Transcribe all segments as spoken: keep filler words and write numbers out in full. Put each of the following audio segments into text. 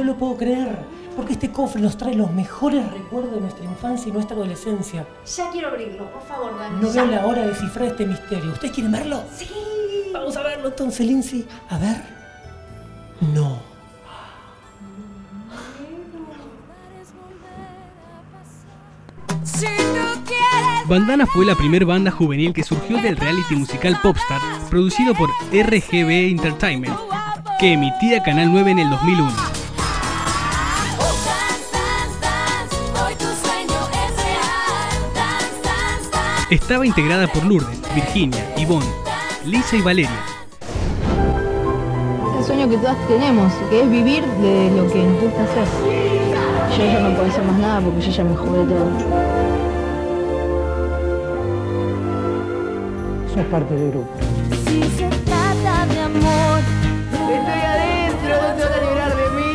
lo puedo creer, porque este cofre nos trae los mejores recuerdos de nuestra infancia y nuestra adolescencia. Ya quiero abrirlo, por favor, Dani. No ya. veo la hora de descifrar este misterio. ¿Ustedes quieren verlo? Sí. Vamos a verlo entonces, Lindsay. A ver. No. Bandana fue la primer banda juvenil que surgió del reality musical Popstar, producido por R G B Entertainment, que emitía Canal nueve en el dos mil uno. Estaba integrada por Lourdes, Virginia, Ivonne, Lisa y Valeria. Es el sueño que todas tenemos, que es vivir de lo que nos gusta hacer. Yo ya no puedo hacer más nada porque yo ya me jugué todo. Sos parte del grupo. Si se trata de amor, Estoy adentro, no te vas a librar de mí.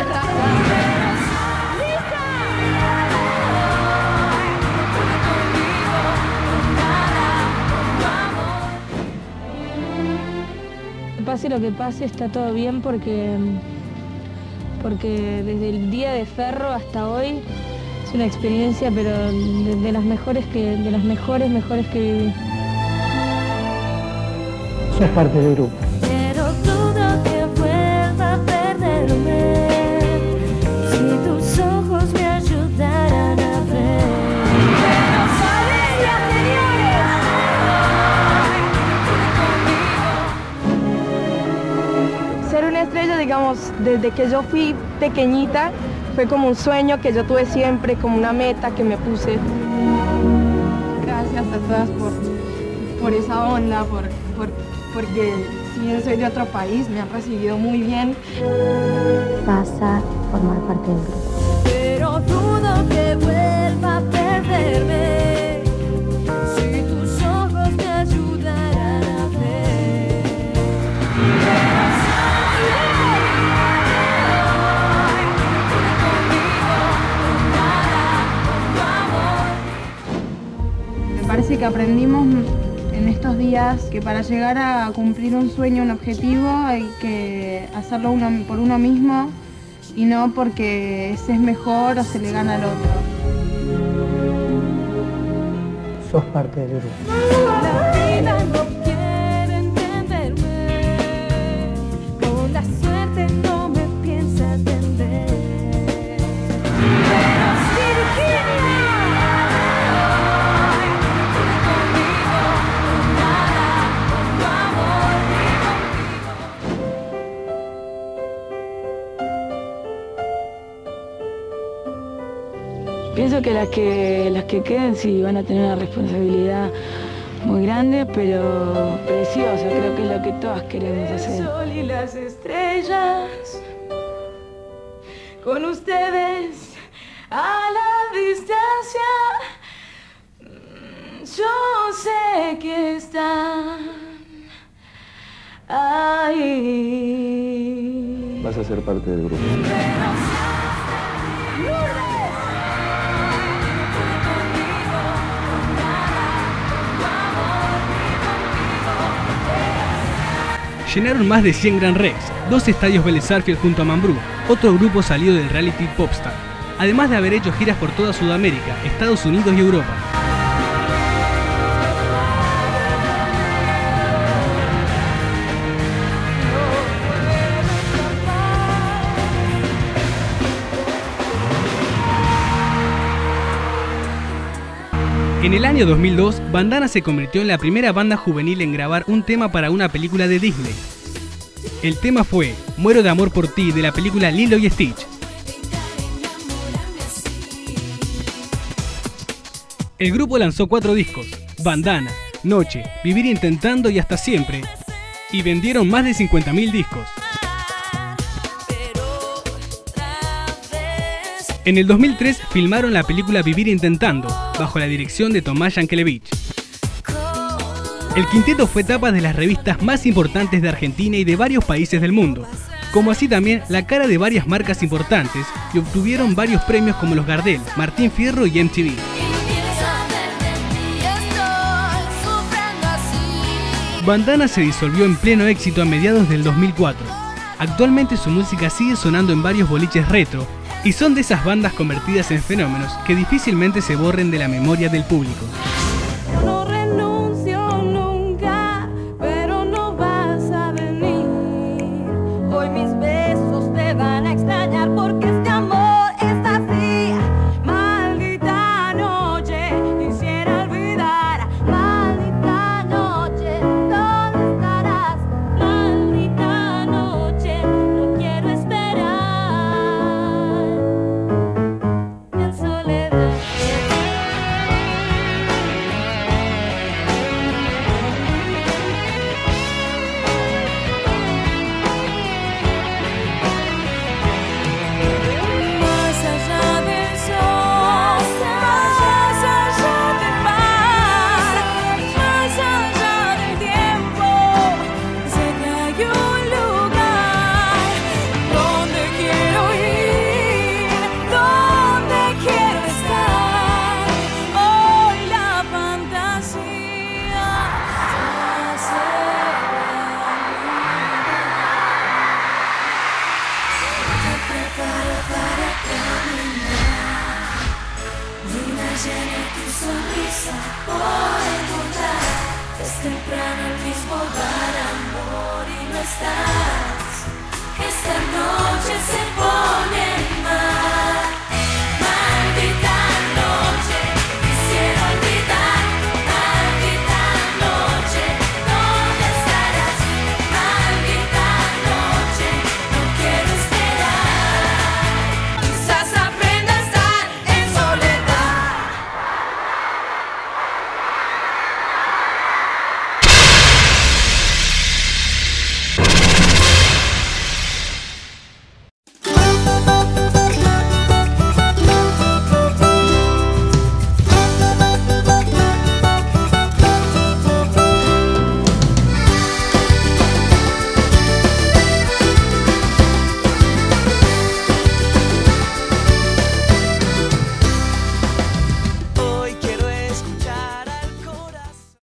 Pase lo que pase, está todo bien porque, porque desde el día de Ferro hasta hoy es una experiencia, pero de, de las mejores que, de las mejores, mejores que viví. Sos parte del grupo. Pero dudo que vuelva a perderme si tus ojos me ayudaran a ver. ¡Pero Valeria, señores! Ser una estrella, digamos, desde que yo fui pequeñita, fue como un sueño que yo tuve siempre, como una meta que me puse. Gracias a todas por, por esa onda, por, por, porque si bien soy de otro país, me han recibido muy bien. Vas a formar parte del grupo. Pero dudo que vuelva a perderme si tus ojos me ayudaran a ver. Me parece que aprendimos en estos días que para llegar a cumplir un sueño, un objetivo, hay que hacerlo uno por uno mismo y no porque ese es mejor o se le gana al otro. Sos parte del grupo. La vida no quiere entenderme, con la suerte no me piensa atender. Pienso que las que las que queden sí van a tener una responsabilidad muy grande, pero preciosa. Creo que es lo que todas queremos hacer. El sol y las estrellas, con ustedes a la distancia, yo sé que están ahí. Vas a ser parte del grupo. Llenaron más de cien Gran Rex, dos estadios Vélez Sarsfield junto a Mambrú, otro grupo salido del reality Popstar, además de haber hecho giras por toda Sudamérica, Estados Unidos y Europa. En el año dos mil dos, Bandana se convirtió en la primera banda juvenil en grabar un tema para una película de Disney. El tema fue Muero de amor por ti, de la película Lilo y Stitch. El grupo lanzó cuatro discos: Bandana, Noche, Vivir Intentando y Hasta Siempre, y vendieron más de cincuenta mil discos. En el dos mil tres filmaron la película Vivir Intentando, bajo la dirección de Tomás Yankelevich. El quinteto fue tapa de las revistas más importantes de Argentina y de varios países del mundo, como así también la cara de varias marcas importantes, y obtuvieron varios premios como los Gardel, Martín Fierro y M T V. Bandana se disolvió en pleno éxito a mediados del dos mil cuatro. Actualmente su música sigue sonando en varios boliches retro y son de esas bandas convertidas en fenómenos que difícilmente se borren de la memoria del público. No renuncio nunca, pero no vas a venir. Hoy mis besos te van a extrañar porque este amor es así. Maldita noche, quisiera olvidar. Maldita noche, ¿dónde estarás? Maldita noche, no quiero esperar en soledad. Llena tu sonrisa por encontrar. Es temprano el mismo bar, amor, y no estás. Esta noche se pone